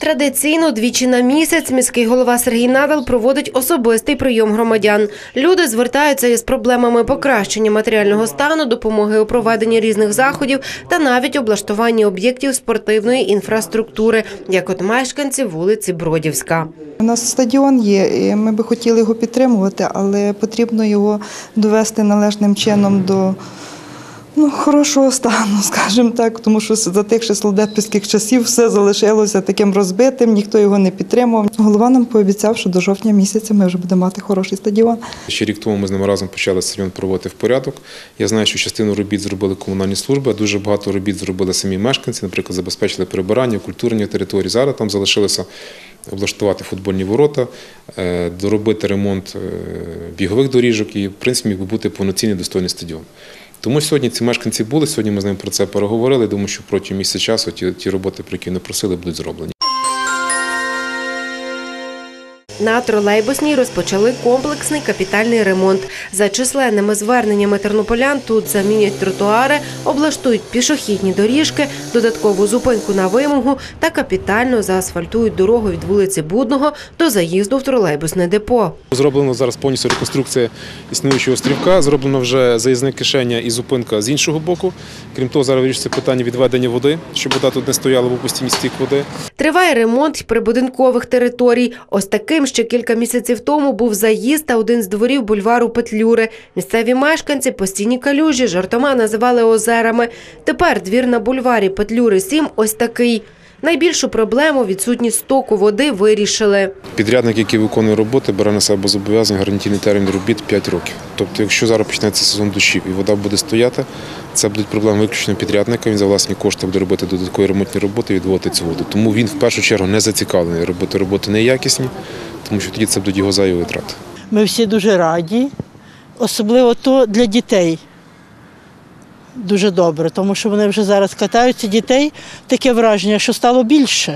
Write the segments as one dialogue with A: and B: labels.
A: Традиційно двічі на місяць міський голова Сергій Надал проводить особистий прийом громадян. Люди звертаються із проблемами покращення матеріального стану, допомоги у проведенні різних заходів та навіть облаштуванні об'єктів спортивної інфраструктури, як от мешканці вулиці Бродівська.
B: У нас стадіон є, і ми би хотіли його підтримувати, але потрібно його довести належним чином до хорошого стану, скажімо так, тому що за тих ще солдатських часів все залишилося таким розбитим, ніхто його не підтримував. Голова нам пообіцяв, що до жовтня місяця ми вже будемо мати хороший стадіон.
C: Ще рік тому ми з ними разом почали стадіон проводити в порядок. Я знаю, що частину робіт зробили комунальні служби, а дуже багато робіт зробили самі мешканці, наприклад, забезпечили прибирання, культурні території. Зараз там залишилося облаштувати футбольні ворота, доробити ремонт бігових доріжок і, в принципі, міг би бути повноцінний достойний стадіон. Тому сьогодні ці мешканці були, сьогодні ми з ними про це переговорили. Думаю, що протягом місяця часу ті роботи, про які вони просили, будуть зроблені.
A: На Тролейбусній розпочали комплексний капітальний ремонт. За численними зверненнями тернополян тут замінять тротуари, облаштують пішохідні доріжки, додаткову зупинку на вимогу та капітально заасфальтують дорогу від вулиці Будного до заїзду в тролейбусне депо.
C: Зроблено зараз повністю реконструкція існуючого острівка, зроблено вже заїзне кишеня і зупинка з іншого боку. Крім того, зараз вирішується питання відведення води, щоб вода тут не стояла в постійній стік води.
A: Триває ремонт прибудинкових територій. Ось таким ще кілька місяців тому був заїзд та один з дворів бульвару Петлюри. Місцеві мешканці постійні калюжі жартома називали озерами. Тепер двір на бульварі Петлюри 7 ось такий. Найбільшу проблему – відсутність стоку води – вирішили.
C: Підрядник, який виконує роботи, бере на себе зобов'язання гарантійний термін робіт 5 років. Тобто, якщо зараз почнеться сезон дощів і вода буде стояти, це будуть проблеми виключно підрядника. Він за власні кошти буде робити додаткові ремонтні роботи і відводити цю воду. Тому він в першу чергу не зацікавлений робити роботи неякісні, тому що тоді це будуть його зайві витрати.
D: Ми всі дуже раді, особливо то для дітей. Дуже добре, тому що вони вже зараз катаються, дітей таке враження, що стало більше.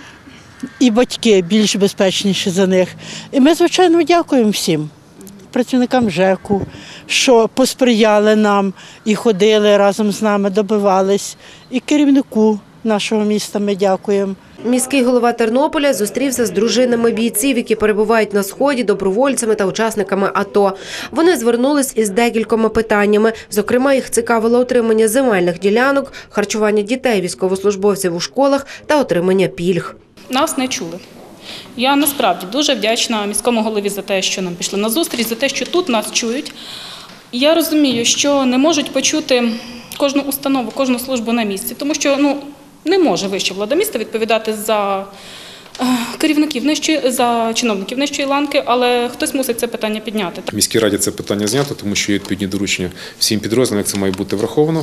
D: І батьки більш безпечніші за них. І ми, звичайно, дякуємо всім працівникам ЖЕКу, що посприяли нам і ходили разом з нами, добивались. І керівнику нашого міста ми дякуємо.
A: Міський голова Тернополя зустрівся з дружинами бійців, які перебувають на Сході, добровольцями та учасниками АТО. Вони звернулись із декількома питаннями. Зокрема, їх цікавило отримання земельних ділянок, харчування дітей військовослужбовців у школах та отримання пільг.
E: Нас не чули. Я насправді дуже вдячна міському голові за те, що нам пішли на зустріч, за те, що тут нас чують. Я розумію, що не можуть почути кожну установу, кожну службу на місці, тому що не може вища влада міста відповідати за керівників за чиновників нижчої ланки, але хтось мусить це питання підняти.
C: В міській раді це питання знято, тому що є відповідні доручення всім підрозділам, як це має бути враховано.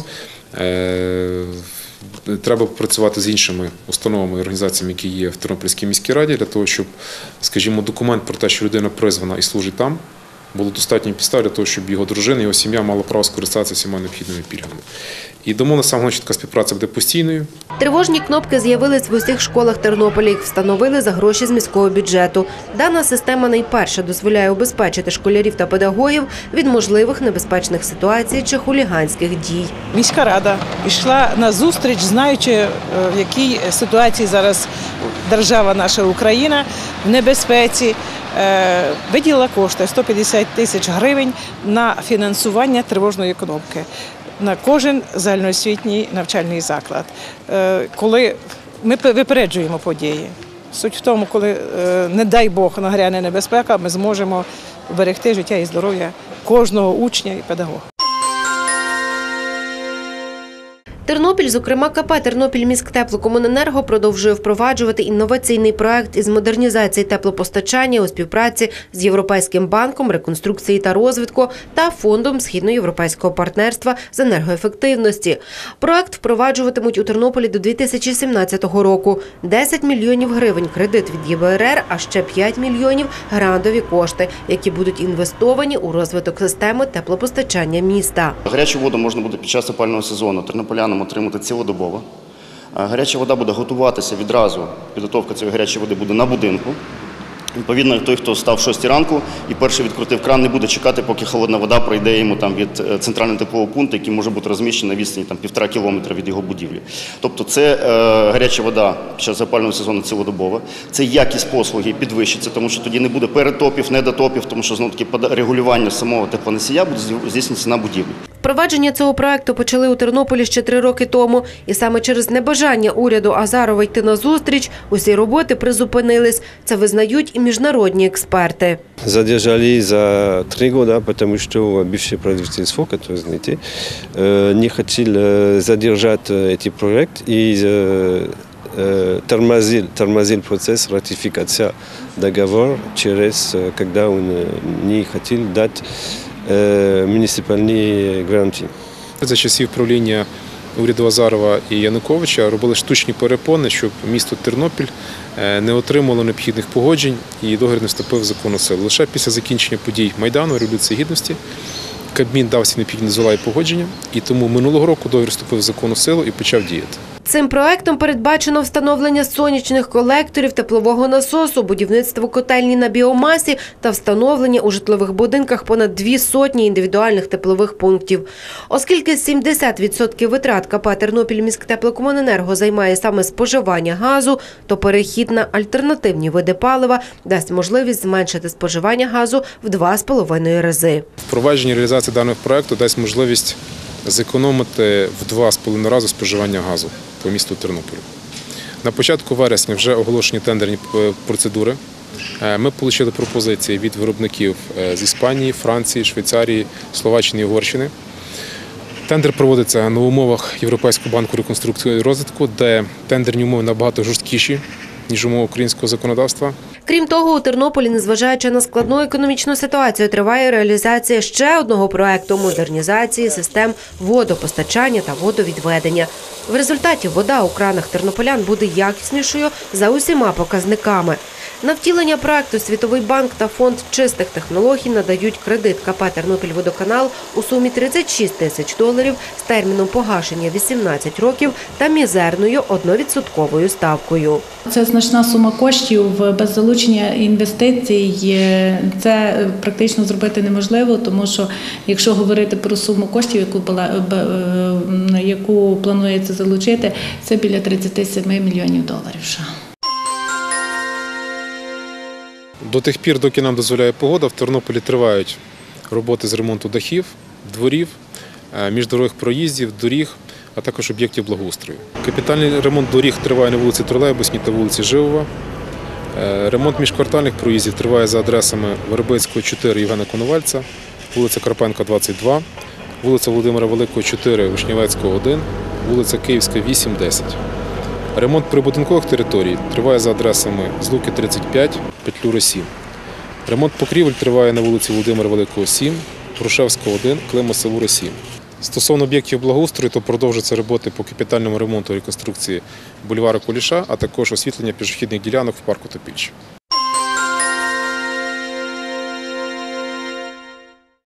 C: Треба працювати з іншими установами і організаціями, які є в Тернопільській міській раді, для того, щоб, скажімо, документ про те, що людина призвана і служить там, було достатньо підстав для того, щоб його дружина, його сім'я мала право скористатися всіма необхідними пільгами. І домовленість саме така співпраця буде постійною.
A: Тривожні кнопки з'явились в усіх школах Тернополя. Їх встановили за гроші з міського бюджету. Дана система найперше дозволяє убезпечити школярів та педагогів від можливих небезпечних ситуацій чи хуліганських дій.
F: Міська рада пішла на зустріч, знаючи, в якій ситуації зараз держава наша Україна, в небезпеці. Виділила кошти 150 тисяч гривень на фінансування тривожної кнопки на кожен загальноосвітній навчальний заклад. Коли ми випереджуємо події. Суть в тому, коли, не дай Бог, нагряне небезпека, ми зможемо вберегти життя і здоров'я кожного учня і педагога.
A: Тернопіль, зокрема КП «Тернопільміськтеплокомуненерго» продовжує впроваджувати інноваційний проект із модернізації теплопостачання у співпраці з Європейським банком реконструкції та розвитку та Фондом Східноєвропейського партнерства з енергоефективності. Проект впроваджуватимуть у Тернополі до 2017 року. 10 мільйонів гривень кредит від ЄБРР, а ще 5 мільйонів грантові кошти, які будуть інвестовані у розвиток системи теплопостачання міста.
G: Гарячу воду можна буде під час опалювального сезону тернополянам отримати цілодобово. Гаряча вода буде готуватися відразу, підготовка цієї гарячої води буде на будинку. Відповідно, той, хто став в 6 ранку і перший відкрутив кран, не буде чекати, поки холодна вода пройде йому там від центрального теплового пункту, який може бути розміщений на відстані 1,5 кілометра від його будівлі. Тобто це гаряча вода під час опалювального сезону цілодобова, це якість послуги підвищиться, тому що тоді не буде перетопів, недотопів, тому що знову-таки регулювання самого теплоносія буде здійснюватися на будівлі.
A: Впровадження цього проекту почали у Тернополі ще 3 роки тому. І саме через небажання уряду Азарова йти на зустріч усі роботи призупинились. Це визнають і міжнародні експерти.
H: Задержали за 3 года, потому что бывшее правительство, которое, знаете, не хотел задержать этот проект и тормозил процесс ратификации договора когда он не хотел дать муніципальні гарантії.
C: За часів правління уряду Азарова і Януковича робили штучні перепони, щоб місто Тернопіль не отримало необхідних погоджень і договір не вступив в законну силу. Лише після закінчення подій Майдану, Революції Гідності, Кабмін дав всі необхідні дозволи і погодження, і тому минулого року договір вступив в законну силу і почав діяти.
A: Цим проектом передбачено встановлення сонячних колекторів, теплового насосу, будівництво котельні на біомасі та встановлення у житлових будинках понад 200 індивідуальних теплових пунктів. Оскільки 70% витрат КП «Тернопільміськтеплокомуненерго» займає саме споживання газу, то перехід на альтернативні види палива дасть можливість зменшити споживання газу в 2,5 рази.
C: Впровадження і реалізація даного проекту дасть можливість зекономити в 2,5 рази споживання газу по місту Тернополю. На початку вересня вже оголошені тендерні процедури. Ми отримали пропозиції від виробників з Іспанії, Франції, Швейцарії, Словаччини і Угорщини. Тендер проводиться на умовах Європейського банку реконструкції і розвитку, де тендерні умови набагато жорсткіші, ніж умови українського законодавства.
A: Крім того, у Тернополі, незважаючи на складну економічну ситуацію, триває реалізація ще одного проекту – модернізації систем водопостачання та водовідведення. В результаті вода у кранах тернополян буде якіснішою за усіма показниками. На втілення проекту Світовий банк та Фонд чистих технологій надають кредит КП «Тернопільводоканал» у сумі $36 тисяч з терміном погашення 18 років та мізерною 1% ставкою.
I: Це значна сума коштів, без залучення інвестицій це практично зробити неможливо, тому що якщо говорити про суму коштів, яку планується залучити, це біля $37 мільйонів.
C: До тих пір, доки нам дозволяє погода, в Тернополі тривають роботи з ремонту дахів, дворів, міждорових проїздів, доріг, а також об'єктів благоустрою. Капітальний ремонт доріг триває на вулиці Тролейбусній та вулиці Живова. Ремонт міжквартальних проїздів триває за адресами Вербицького, 4, Євгена Коновальця, вулиця Карпенка, 22, вулиця Володимира Великого, 4, Вишневецького, 1, вулиця Київська, 8, 10. Ремонт прибудинкових територій триває за адресами Злуки, 35, Петлюри, 7. Ремонт покрівель триває на вулиці Володимира Великого, 7, Грушевського, 1, Клима Савури, 7. Стосовно об'єктів благоустрою, то продовжуються роботи по капітальному ремонту і реконструкції бульвара Куліша, а також освітлення пішохідних ділянок в парку Топільче.